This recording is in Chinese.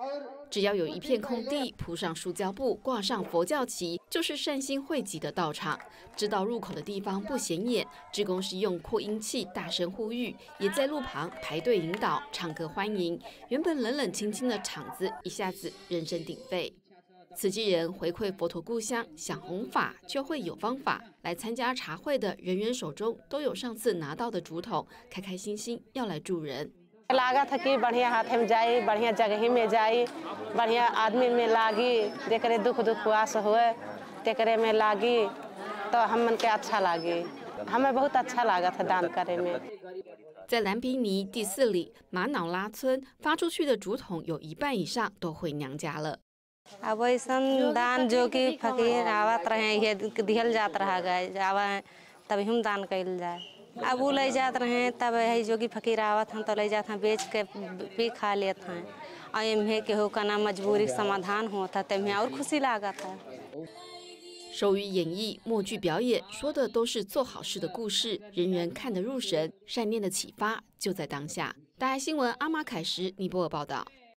只要有一片空地，铺上塑胶布，挂上佛教旗，就是善心汇集的道场。知道入口的地方不显眼，志工是用扩音器大声呼吁，也在路旁排队引导、唱歌欢迎。原本冷冷清清的场子，一下子人声鼎沸。慈济人回馈佛陀故乡，想弘法就会有方法。来参加茶会的人员手中都有上次拿到的竹筒，开开心心要来助人。 लागत है कि बढ़िया हाथ में जाई, बढ़िया जगह में जाई, बढ़िया आदमी में लागी, जेकरे दुख दुखवास हुए, तेकरे में लागी, तो हमन के अच्छा लागी, हमें बहुत अच्छा लागत है दान करे में。 在蓝毗尼第4里玛瑙拉村发出去的竹筒有1半以上都回娘家了。 अब ऐसा दान जो कि फकीर आवत रहे ये दिहल जात रहा गए आवा तभी हम दान कैल जाए। अब वो ले जात रहे तब है जो कि फकीर आवत हैं तो ले जाते हैं बेच के भी खा लेते हैं और इन्हें के हो का ना मजबूरी समाधान होता तब और खुशी लागत है。 手语演绎、默剧表演，说的都是做好事的故事，人人看得入神，善念的启发就在当下。大爱新闻阿玛凯什尼泊尔报道。